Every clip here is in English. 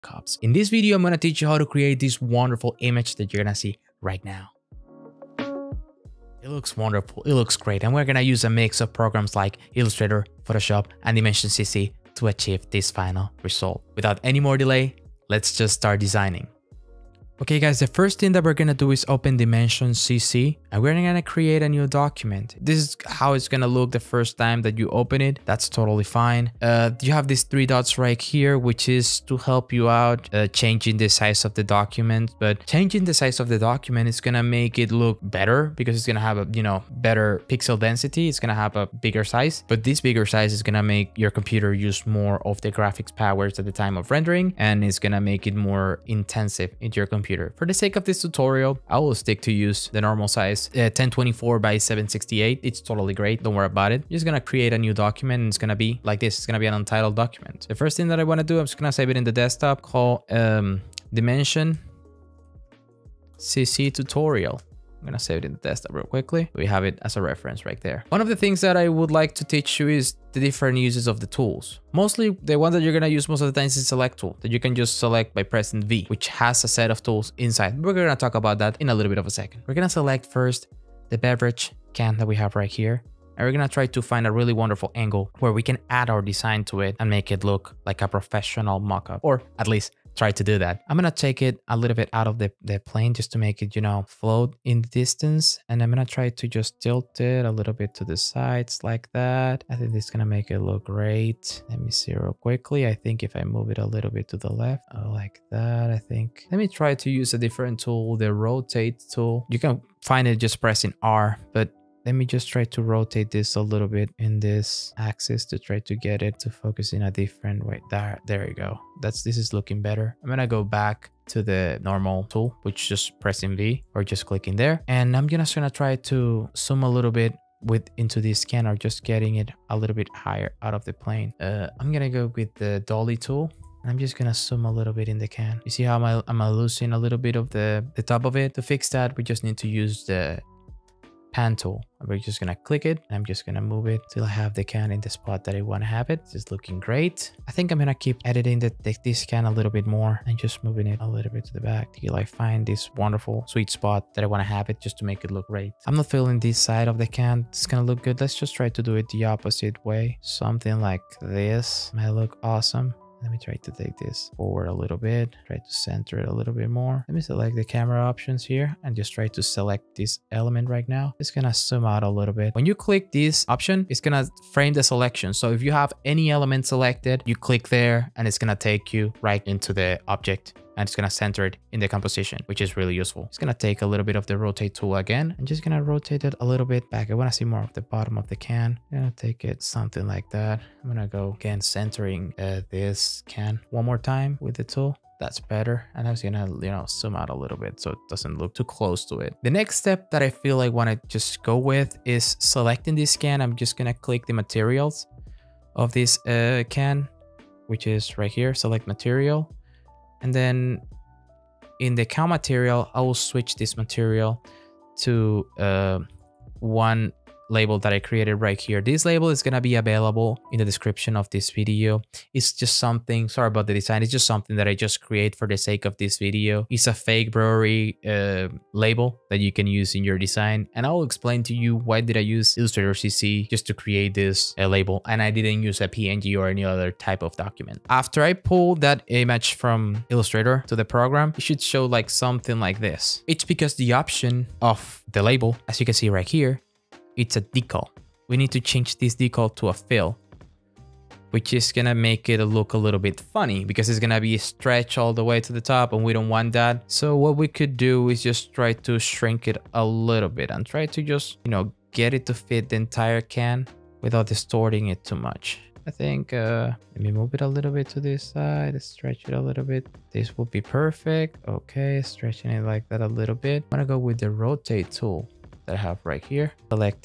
mockups. In this video, I'm going to teach you how to create this wonderful image that you're going to see right now. It looks wonderful. It looks great. And we're going to use a mix of programs like Illustrator, Photoshop, and Dimension CC to achieve this final result. Without any more delay, let's just start designing. Okay guys, the first thing that we're gonna do is open Dimension CC and we're gonna create a new document. This is how it's gonna look the first time that you open it. That's totally fine. You have these three dots right here, which is to help you out changing the size of the document. But changing the size of the document is gonna make it look better because it's gonna have a, better pixel density. It's gonna have a bigger size, but this bigger size is gonna make your computer use more of the graphics powers at the time of rendering, and it's gonna make it more intensive into your computer. For the sake of this tutorial, I will stick to use the normal size 1024 by 768. It's totally great. Don't worry about it. You're just gonna create a new document and it's gonna be like this. It's gonna be an untitled document. The first thing that I want to do, I'm just gonna save it in the desktop, call Dimension CC tutorial. I'm gonna save it in the desktop real quickly. We have it as a reference right there. One of the things that I would like to teach you is the different uses of the tools. Mostly the one that you're gonna use most of the time is the select tool that you can just select by pressing V, which has a set of tools inside. We're gonna talk about that in a little bit of a second. We're gonna select first the beverage can that we have right here. And we're gonna try to find a really wonderful angle where we can add our design to it and make it look like a professional mockup, or at least try to do that. I'm gonna take it a little bit out of the plane just to make it, float in the distance. And I'm gonna try to just tilt it a little bit to the sides like that. I think this is gonna make it look great. Let me see real quickly. I think if I move it a little bit to the left, like that, I think. Let me try to use a different tool, the rotate tool. You can find it just pressing R, but let me just try to rotate this a little bit in this axis to try to get it to focus in a different way. There you go. This is looking better. I'm gonna go back to the normal tool, which is just pressing V or just clicking there. And I'm just gonna try to zoom a little bit into this can, or just getting it a little bit higher out of the plane. I'm gonna go with the dolly tool. I'm just gonna zoom a little bit in the can. You see how I'm losing a little bit of the top of it? To fix that, we just need to use the pan tool. We're just gonna click it and I'm just gonna move it till I have the can in the spot that I want to have it. It's looking great. I think I'm gonna keep editing this can a little bit more and just moving it a little bit to the back till I find this wonderful sweet spot that I want to have it, just to make it look great. I'm not feeling this side of the can. It's gonna look good. Let's just try to do it the opposite way. Something like this might look awesome. Let me try to take this forward a little bit, try to center it a little bit more. Let me select the camera options here and just try to select this element right now. It's gonna zoom out a little bit. When you click this option, it's gonna frame the selection. So if you have any element selected, you click there and it's gonna take you right into the object. And it's gonna center it in the composition, which is really useful. It's gonna take a little bit of the rotate tool again. I'm just gonna rotate it a little bit back. I wanna see more of the bottom of the can. I'm gonna take it something like that. I'm gonna go again, centering this can one more time with the tool. That's better. And I was gonna, zoom out a little bit so it doesn't look too close to it. The next step that I feel I wanna just go with is selecting this can. I'm just gonna click the materials of this can, which is right here, select material. And then in the count material, I will switch this material to one label that I created right here. This label is going to be available in the description of this video. It's just something, sorry about the design, it's just something that I just create for the sake of this video. It's a fake brewery label that you can use in your design, and I'll explain to you why did I use Illustrator CC just to create this label, and I didn't use a PNG or any other type of document. After I pull that image from Illustrator to the program, it should show like something like this. It's because the option of the label, as you can see right here, it's a decal. We need to change this decal to a fill, which is gonna make it look a little bit funny because it's gonna be stretched all the way to the top and we don't want that. So what we could do is just try to shrink it a little bit and try to just, get it to fit the entire can without distorting it too much. I think, let me move it a little bit to this side, stretch it a little bit. This will be perfect. Okay, stretching it like that a little bit. I'm gonna go with the rotate tool that I have right here, selecting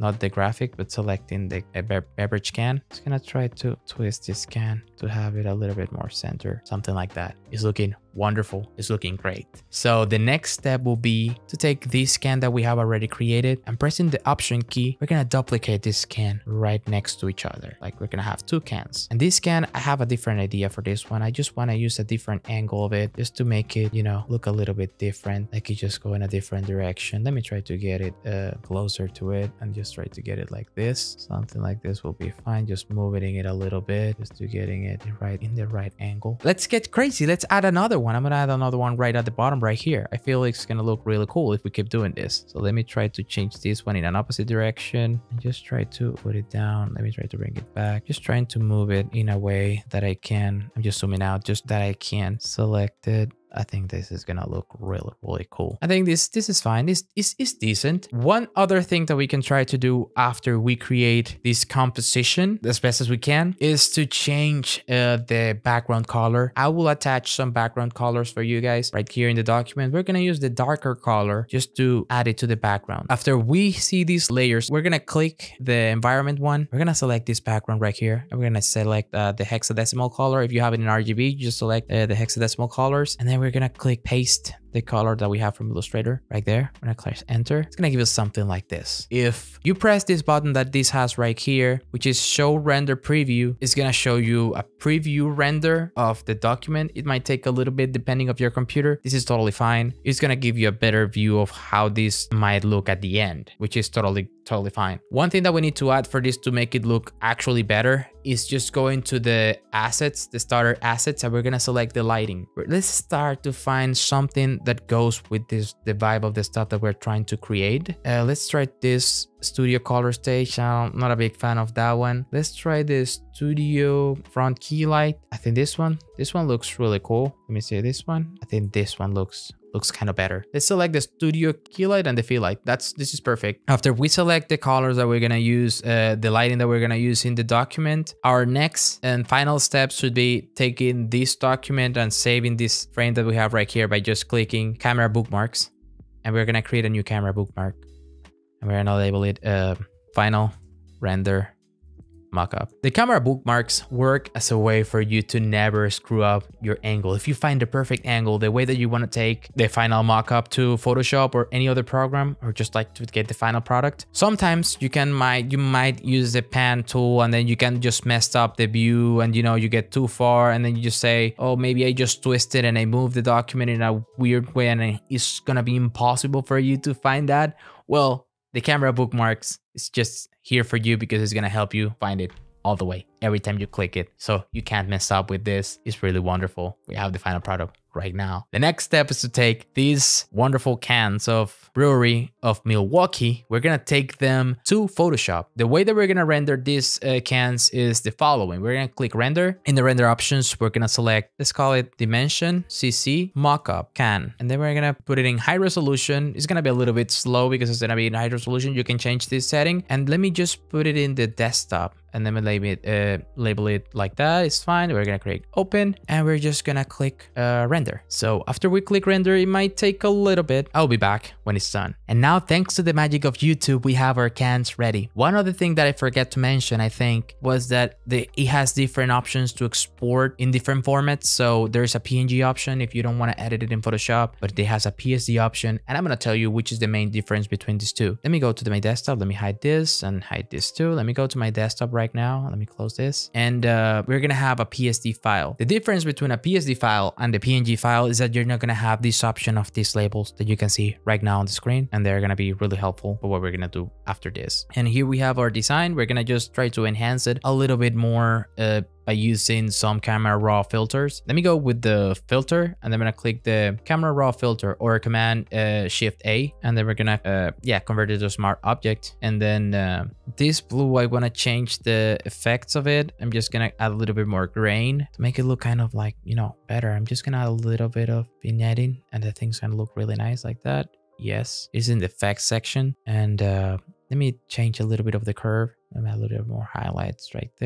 not the graphic, but selecting the beverage can. Just gonna try to twist this can to have it a little bit more center, something like that. It's looking wonderful. It's looking great. So the next step will be to take this can that we have already created and pressing the Option key, we're gonna duplicate this can right next to each other. Like we're gonna have 2 cans. And this can, I have a different idea for this one. I just wanna use a different angle of it just to make it, you know, look a little bit different. Like you just go in a different direction. Let me try to get it closer to it and just try to get it like this. Something like this will be fine. Just moving it a little bit just to getting it right in the right angle. Let's get crazy. Let's add another one. I'm gonna add another one right at the bottom right here. I feel like it's gonna look really cool if we keep doing this. So let me try to change this one in an opposite direction and just try to put it down. Let me try to bring it back. Just trying to move it in a way that I can. I'm just zooming out just that I can select it. I think this is gonna look really, really cool. I think this is fine. This is decent. One other thing that we can try to do after we create this composition as best as we can is to change the background color. I will attach some background colors for you guys right here in the document. We're gonna use the darker color just to add it to the background. After we see these layers, we're gonna click the environment one. We're gonna select this background right here. And we're gonna select the hexadecimal color. If you have it in RGB, you just select the hexadecimal colors, and then we're gonna click paste the color that we have from Illustrator right there. We're gonna click enter. It's gonna give us something like this. If you press this button that this has right here, which is show render preview, it's gonna show you a preview render of the document. It might take a little bit depending on your computer. This is totally fine. It's gonna give you a better view of how this might look at the end, which is totally fine. One thing that we need to add for this to make it look actually better is just going to the assets, the starter assets, and we're gonna select the lighting. Let's start to find something that goes with the vibe of the stuff that we're trying to create. Let's try this studio color stage. I'm not a big fan of that one. Let's try this studio front key light. I think this one looks really cool. Let me see this one. I think this one looks kind of better. Let's select the studio key light and the fill light. This is perfect. After we select the colors that we're gonna use, the lighting that we're gonna use in the document, our next and final step should be taking this document and saving this frame that we have right here by just clicking camera bookmarks. And we're gonna create a new camera bookmark. And we're gonna label it final render mockup. The camera bookmarks work as a way for you to never screw up your angle. If you find the perfect angle, the way that you want to take the final mockup to Photoshop or any other program, or just like to get the final product, sometimes you might use the pan tool and then you can just mess up the view and you get too far and then you just say, oh, maybe I just twisted and I moved the document in a weird way and it's gonna be impossible for you to find that. Well, the camera bookmarks is just here for you because it's gonna help you find it all the way every time you click it. So you can't mess up with this. It's really wonderful. We have the final product right now. The next step is to take these wonderful cans of Brewery of Milwaukee. We're gonna take them to Photoshop. The way that we're gonna render these cans is the following. We're gonna click render. In the render options, we're gonna select, let's call it Dimension CC Mockup Can. And then we're gonna put it in high resolution. It's gonna be a little bit slow because it's gonna be in high resolution. You can change this setting. And let me just put it in the desktop and then label it like that. It's fine. We're gonna click open and we're just gonna click render. So after we click render, it might take a little bit. I'll be back when it's done. And now, thanks to the magic of YouTube, we have our cans ready. One other thing that I forgot to mention, I think, was that it has different options to export in different formats. So there's a PNG option if you don't want to edit it in Photoshop, but it has a PSD option. And I'm gonna tell you which is the main difference between these two. Let me go to my desktop. Let me hide this and hide this too. Let me go to my desktop right now. Let me close this. And we're gonna have a PSD file. The difference between a PSD file and the PNG file is that you're not gonna have this option of these labels that you can see right now on the screen, and they're gonna be really helpful for what we're gonna do after this. And here we have our design. We're gonna just try to enhance it a little bit more by using some camera raw filters. Let me go with the filter, and then I'm gonna click the camera raw filter or command shift A, and then we're gonna convert it to a smart object. And then this blue, I want to change the effects of it. I'm just gonna add a little bit more grain to make it look kind of like, better. I'm just gonna add a little bit of vignetting, and the thing's gonna look really nice like that. Yes, it's in the effects section. And let me change a little bit of the curve. Let me add a little bit more highlights right there.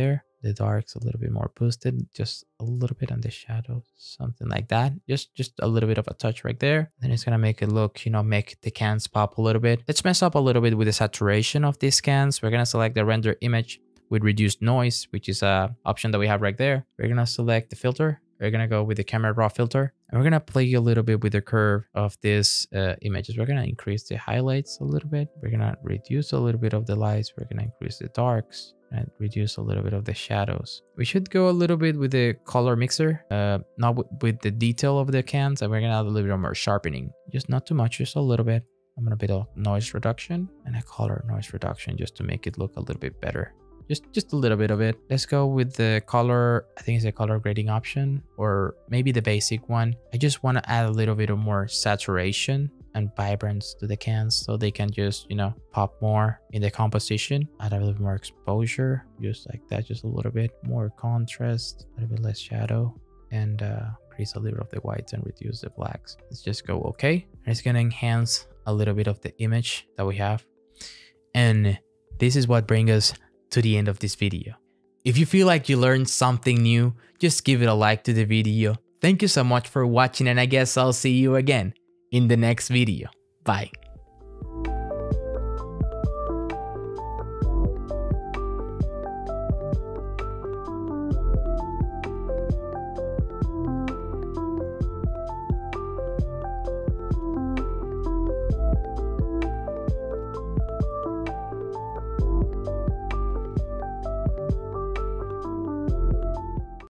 the darks a little bit more boosted, just a little bit on the shadows, something like that. Just a little bit of a touch right there. Then it's gonna make it look, you know, make the cans pop a little bit. Let's mess up a little bit with the saturation of these cans. We're gonna select the render image with reduced noise, which is a option that we have right there. We're gonna select the filter. We're gonna go with the camera raw filter, and we're gonna play a little bit with the curve of these images. We're gonna increase the highlights a little bit. We're gonna reduce a little bit of the lights. We're gonna increase the darks and reduce a little bit of the shadows. We should go a little bit with the color mixer, not with the detail of the cans, and we're gonna add a little bit more sharpening. Just not too much, just a little bit. I'm gonna bit of noise reduction and a color noise reduction just to make it look a little bit better. Just a little bit of it. Let's go with the color. I think it's a color grading option, or maybe the basic one. I just want to add a little bit of more saturation and vibrance to the cans so they can just, you know, pop more in the composition. Add a little more exposure, just like that, just a little bit more contrast, a little bit less shadow, and increase a little of the whites and reduce the blacks. Let's just go okay. And it's gonna enhance a little bit of the image that we have. And this is what brings us to the end of this video. If you feel like you learned something new, just give it a like to the video. Thank you so much for watching, and I guess I'll see you again in the next video. Bye.